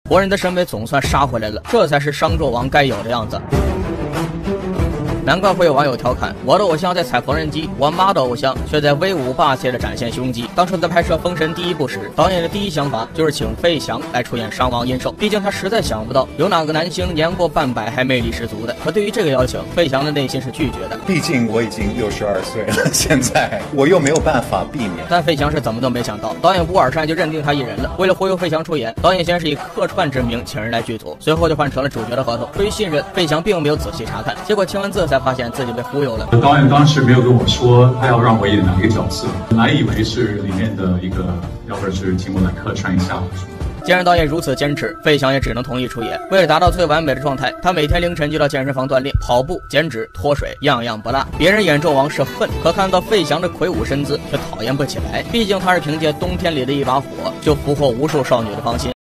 国人的审美总算杀回来了，这才是商纣王该有的样子。难怪会有网友调侃，我的偶像在踩缝纫机，我妈的偶像却在威武霸气的展现胸肌。当初在拍摄《封神》第一部时，导演的第一想法就是请费翔来出演商王殷寿，毕竟他实在想不到有哪个男星年过半百还魅力十足的。可对于这个邀请，费翔的内心是拒绝的， 毕竟我已经62岁了，现在我又没有办法避免。 但费翔是怎么都没想到，导演乌尔善就认定他一人了。为了忽悠费翔出演，导演先是以客串之名请人来剧组，随后就换成了主角的合同。出于信任，费翔并没有仔细查看，结果听完字才发现自己被忽悠了。 导演当时没有跟我说他要让我演哪一个角色，本来以为是里面的一个，要不是请我来客串一下。 既然导演如此坚持，费翔也只能同意出演。为了达到最完美的状态，他每天凌晨就到健身房锻炼、跑步、减脂、脱水，样样不落。别人眼纣王是恨，可看到费翔的魁梧身姿却讨厌不起来。毕竟他是凭借冬天里的一把火，就俘获无数少女的芳心。